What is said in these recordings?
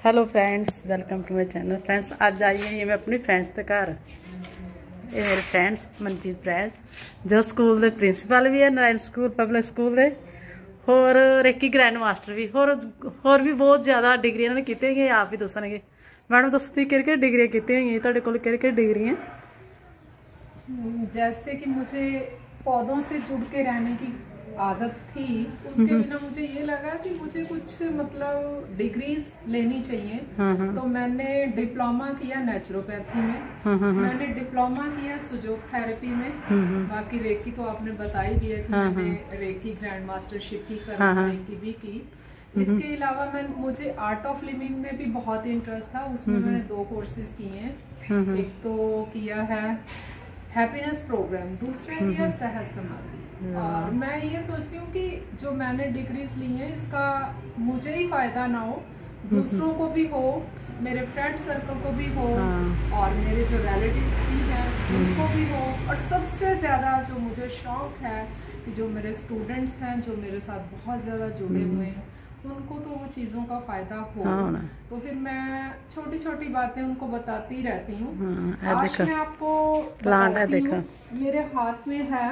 Hello friends, welcome to my channel. Friends अज आई हुई मैं अपनी फ्रेंड्स के घर। ये मेरे फ्रेंड्स मनजीत प्रैस जो स्कूल के प्रिंसीपल भी है, नारायण स्कूल पब्लिक स्कूल के, होर रेकी ग्रैंड मास्टर भी, होर भी बहुत ज़्यादा डिग्री इन्होंने की हुई। आप भी दसणगे। मैडम दसो तुसीं किहड़ी डिग्रियां की हुई, तुहाडे कोल किहड़ी डिग्रियां? जैसे कि मुझे पौधों से जुड़ के रहने की आदत थी, उसके बिना मुझे ये लगा कि मुझे कुछ मतलब डिग्रीज लेनी चाहिए। तो मैंने डिप्लोमा किया नेचुरोपैथी में, मैंने डिप्लोमा किया सुजोग थेरेपी में। बाकी रेकी तो आपने बता ही दिया कि मैंने रेकी ग्रैंड मास्टरशिप की, रेकी भी की। इसके अलावा मुझे आर्ट ऑफ लिविंग में भी बहुत इंटरेस्ट था, उसमें मैंने 2 कोर्सेज किए हैं। एक तो किया है हैप्पीनेस प्रोग्राम, दूसरा किया सहज समाधि। और मैं ये सोचती हूँ कि जो मैंने डिग्रीज ली हैं इसका मुझे ही फायदा ना हो, दूसरों को भी हो, मेरे फ्रेंड सर्कल को भी हो, और मेरे जो रिलेटिव्स भी हैं उनको भी हो। और सबसे ज़्यादा जो मुझे शौक है कि जो मेरे स्टूडेंट्स हैं जो मेरे साथ बहुत ज़्यादा जुड़े हुए हैं उनको तो वो चीज़ों का फायदा हो। तो फिर मैं छोटी छोटी बातें उनको बताती रहती हूँ। आज मैं आपको बताती हूँ, मेरे हाथ में है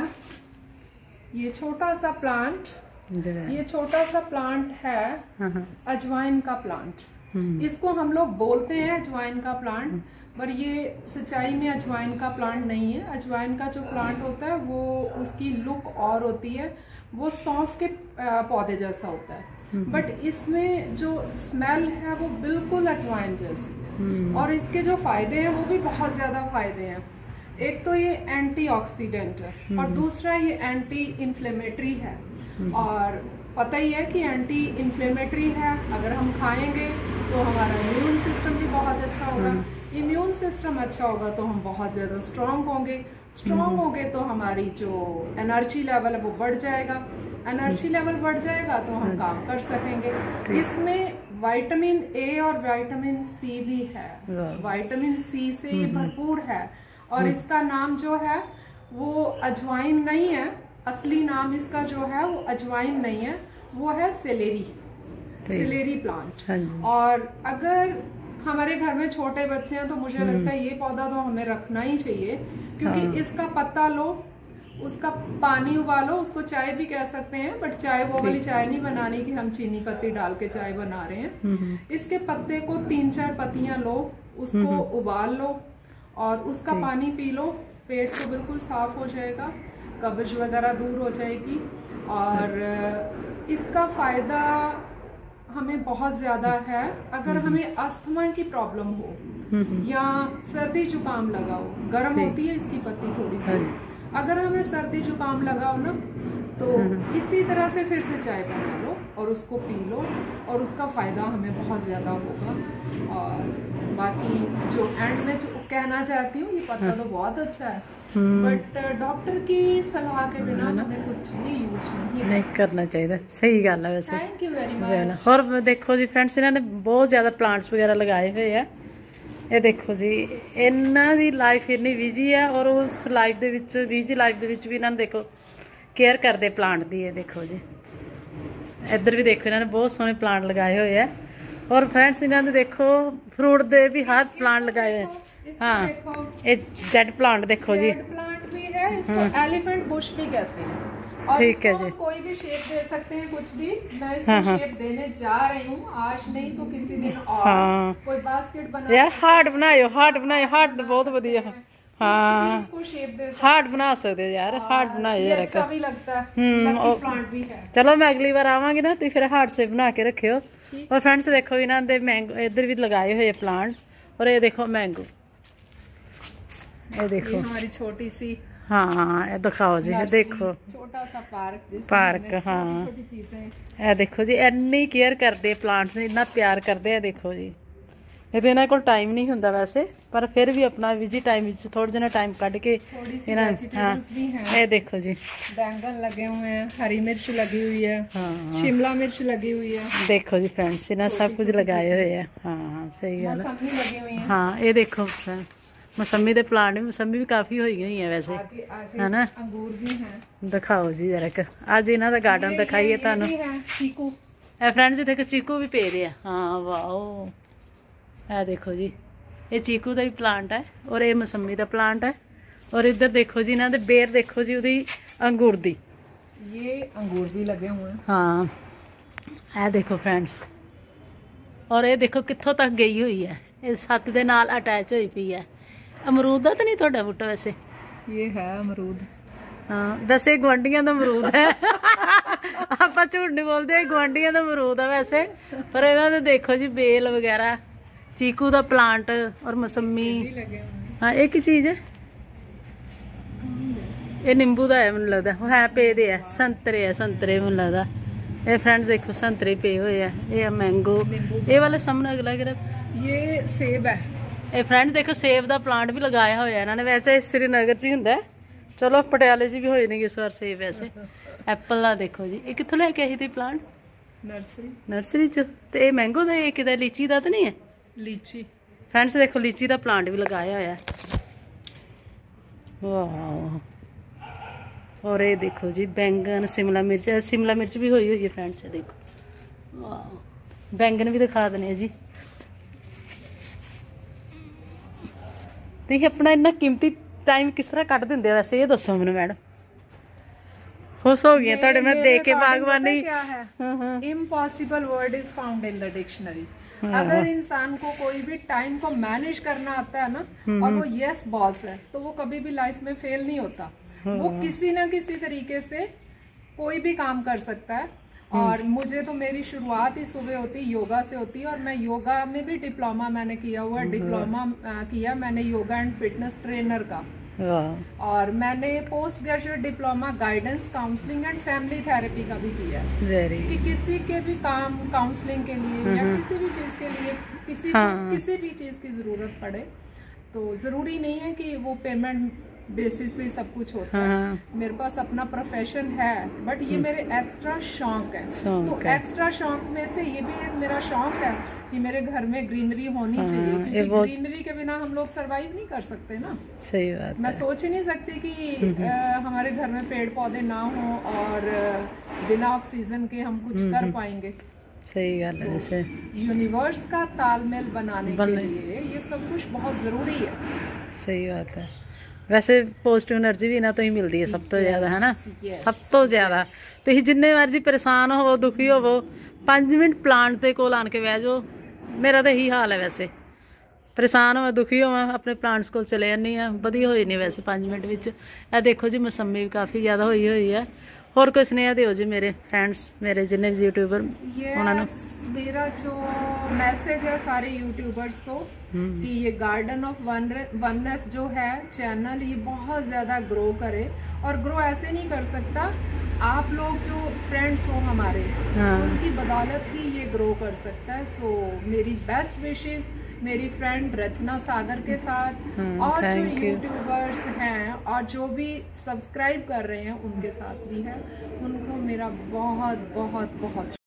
ये छोटा सा प्लांट। ये छोटा सा प्लांट है अजवाइन का प्लांट। इसको हम लोग बोलते हैं अजवाइन का प्लांट, पर ये सच्चाई में अजवाइन का प्लांट नहीं है। अजवाइन का जो प्लांट होता है वो उसकी लुक और होती है, वो सौंफ के पौधे जैसा होता है, बट इसमें जो स्मेल है वो बिल्कुल अजवाइन जैसी है। और इसके जो फायदे हैं वो भी बहुत ज्यादा फायदे हैं। एक तो ये एंटीऑक्सीडेंट है और दूसरा ये एंटी इन्फ्लेमेटरी है। और पता ही है कि एंटी इन्फ्लेमेटरी है, अगर हम खाएंगे तो हमारा इम्यून सिस्टम भी बहुत अच्छा होगा। इम्यून सिस्टम अच्छा होगा तो हम बहुत ज़्यादा स्ट्रांग होंगे। स्ट्रांग होंगे तो हमारी जो एनर्जी लेवल है वो बढ़ जाएगा। एनर्जी लेवल बढ़ जाएगा तो हम काम कर सकेंगे। इसमें विटामिन ए और विटामिन सी भी है। विटामिन सी से ये भरपूर है। और इसका नाम जो है वो अजवाइन नहीं है, असली नाम इसका जो है वो अजवाइन नहीं है, वो है सेलेरी प्लांट। और अगर हमारे घर में छोटे बच्चे हैं तो मुझे लगता है ये पौधा तो हमें रखना ही चाहिए, क्योंकि इसका पत्ता लो, उसका पानी उबालो, उसको चाय भी कह सकते हैं, बट चाय वो वाली चाय नहीं बनानी कि हम चीनी पत्ती डाल के चाय बना रहे हैं। इसके पत्ते को 3-4 पत्तियां लो, उसको उबाल लो और उसका पानी पी लो, पेट तो बिल्कुल साफ हो जाएगा, कब्ज वगैरह दूर हो जाएगी। और इसका फायदा हमें बहुत ज़्यादा है। अगर हमें अस्थमा की प्रॉब्लम हो या सर्दी जुकाम लगा हो, गर्म होती है इसकी पत्ती थोड़ी सी, अगर हमें सर्दी जुकाम लगा हो ना तो इसी तरह से फिर से चाय बना लो और उसको पी लो और उसका फ़ायदा हमें बहुत ज़्यादा होगा। और बाकी जो एंड में जो कहना चाहती हूँ, ये पत्ता तो बहुत अच्छा है, बट डॉक्टर की सलाह के बिना हमें कुछ भी यूज नहीं करना चाहिए। सही गल है वैसे। Thank you very much. और देखो जी फ्रेंड्स, इन्होंने बहुत ज़्यादा प्लांट्स वगैरह लगाए हुए हैं। ये देखो जी, इन्हों की लाइफ इन्नी बिजी है और उस लाइफ के बिजी लाइफ के भी इन्होंने देखो केयर करते प्लांट की। ये देखो जी, इधर भी देखो इन्होंने बहुत सोहने प्लांट लगाए हुए हैं। और फ्रेंड्स इन्होंने देखो फ्रूट दे भी हर प्लांट लगाए हुए हैं। हाँ, ये जेड प्लांट देखो जी, प्लांट भी है, इसको एलिफेंट बुश भी कहते हैं। और ठीक है जी, कोई भी शेप दे सकते हैं, कुछ भी। मैं इसको शेप देने जा रही हूँ, आज नहीं तो किसी दिन और। कोई बास्केट बना यार, हार्ट बनाओ, हार्ट तो बहुत बढ़िया। हाँ, हार्ट बना सकते हो यार, हार्ट बनाओ यार। अच्छा भी लगता है। प्लांट भी है। चलो मैं अगली बार आवांगी ना तो फिर हार्ट से बना के रखियो। और फ्रेंड्स देखो इन्होंने मैंगो इधर भी लगाए हुए प्लांट, और ये देखो मैंगो, ये देखो हमारी छोटी सी। हाँ, ये दिखाओ जी, देखो छोटा सा पार्क। हाँ, ये देखो जी, इन्नी केयर करते प्लांट्स ने, इन्ना प्यार करते हैं। देखो जी, नहीं तो इन्होंने को टाइम नहीं होंगे वैसे, पर फिर भी अपना बिजी टाइम थोड़ा जिना टाइम कट के ये देखो जी, बैंगन लगे हुए हैं, हरी मिर्च लगी हुई है, शिमला मिर्च लगी हुई है। देखो जी फ्रेंड्स, इन्हें सब कुछ लगाए हुए है। हाँ सही गल है। हाँ, ये देखो मौसमी के प्लांट भी, मौसमी भी काफ़ी हुई हुई है वैसे, है ना। अंगूर भी हैं। दिखाओ जी जरा, अज इन्हों का गार्डन दिखाइए तुहानू। फ्रेंड्स देखो चीकू भी पे रहे हैं। हाँ वाओ, ਇਹ ਦੇਖੋ ਜੀ, ਇਹ ਚੀਕੂ ਦਾ ਹੀ ਪਲਾਂਟ ਹੈ ਔਰ ਇਹ ਮਸੰਮੀ ਦਾ ਪਲਾਂਟ ਹੈ। और इधर देखो जी इन्हों बेर देखो जी उदी अंगूर दी, ये अंगूर भी लगे हुए हैं। हाँ ये देखो फ्रेंड्स, और ये देखो कित्थों तक गई हुई है, ये छत दे नाल अटैच हुई पई है। अमरूद दा तो नहीं तुहाडा बूटा वैसे? ये है अमरूद। हाँ वैसे गुआंढियां दा अमरूद है आपां झूठ नहीं बोलते, गुआंढियां दा अमरूद है वैसे, पर इन्हां दे देखो जी बेल वगैरह, चीकू दा प्लांट और मौसमी। हाँ एक ही चीज़ है, ये नींबू का है मैनूं लगदा, वो है पे दे है, संतरे है, संतरे मैनूं लगदा। ये फ्रेंड्स देखो संतरे पे हुए है, ये मैंगो, ये वाला सामने अगला गिरा ये सेब है। ये फ्रेंड्स देखो सेब का प्लांट भी लगाया हुआ है इन्होंने, वैसे श्रीनगर च ही हुंदा है, चलो पटियाले च भी होए ने इस बार सेब। वैसे एप्पल का देखो जी, ये कित्थों लैके आई थी प्लांट? नर्सरी। नर्सरी च। तो ये मैंगो का, ये किदा लीची का तो नहीं है? लीची। फ्रेंड्स देखो लीची का प्लांट भी लगाया हुआ है, वाह। और ये देखो जी बैंगन, शिमला मिर्च भी हुई है फ्रेंड्स, देखो वाह। बैंगन भी दिखा देने जी। देखिए अपना इन्ना कीमती टाइम किस तरह कट देंगे वैसे, ये दसो मैनूं मैडम। खुश हो गई थोड़े मैं देख के बागवानी। क्या है, impossible word is found in the dictionary. अगर इंसान को कोई भी टाइम को मैनेज करना आता है ना, और वो यस बॉस है, तो वो कभी भी लाइफ में फेल नहीं होता। वो किसी ना किसी तरीके से कोई भी काम कर सकता है। और मुझे तो मेरी शुरुआत ही सुबह होती योगा से होती है, और मैं योगा में भी डिप्लोमा मैंने किया हुआ है। डिप्लोमा किया मैंने योगा एंड फिटनेस ट्रेनर का, और मैंने post graduate diploma guidance counselling and family therapy का भी किया है। कि किसी के भी काम काउंसलिंग के लिए या किसी भी चीज़ के लिए किसी को किसी भी चीज़ की ज़रूरत पड़े, तो ज़रूरी नहीं है कि वो पेमेंट बेसिस पे सब कुछ होता है। मेरे पास अपना प्रोफेशन है, बट ये मेरे एक्स्ट्रा शौक है। तो एक्स्ट्रा शौक में से ये भी एक मेरा शौक है कि मेरे घर में ग्रीनरी होनी चाहिए, क्योंकि ग्रीनरी के बिना हम लोग सरवाइव नहीं कर सकते ना। सही बात। मैं सोच ही नहीं सकती कि हमारे घर में पेड़ पौधे ना हो और बिना ऑक्सीजन के हम कुछ कर पाएंगे। सही गल है। वैसे यूनिवर्स का तालमेल बनाने के लिए ये सब कुछ बहुत ज़रूरी है। सही बात है। वैसे पॉजिटिव एनर्जी भी इन्हां तो ही मिलती है सब तो ज़्यादा, है ना? सब तो ज़्यादा। तुसीं जिन्ने मर्जी परेशान होवो, दुखी होवो, 5 मिनट प्लांट के कोल आन के बह जाओ। मेरा तो यही हाल है, वैसे परेशान होवां, दुखी होवां, अपने प्लांट्स कोल चले जानी हाँ, वधिया होई नहीं वैसे 5 मिनट विच। ए देखो जी मौसमी भी काफ़ी ज़्यादा हुई हुई है। होर कोई सुनेहा दिओ जी मेरे फ्रेंड्स, मेरे जिन्ने भी यूट्यूबर उन्होंने। मेरा जो मैसेज है सारे यूट्यूबर्स को कि ये गार्डन ऑफ वननेस जो है चैनल, ये बहुत ज़्यादा ग्रो करे। और ग्रो ऐसे नहीं कर सकता, आप लोग जो फ्रेंड्स हो हमारे, उनकी बदौलत ही ये ग्रो कर सकता है। सो मेरी बेस्ट विशेस मेरी फ्रेंड रचना सागर के साथ, और जो यूट्यूबर्स हैं और जो भी सब्सक्राइब कर रहे हैं उनके साथ भी है। उनको मेरा बहुत बहुत बहुत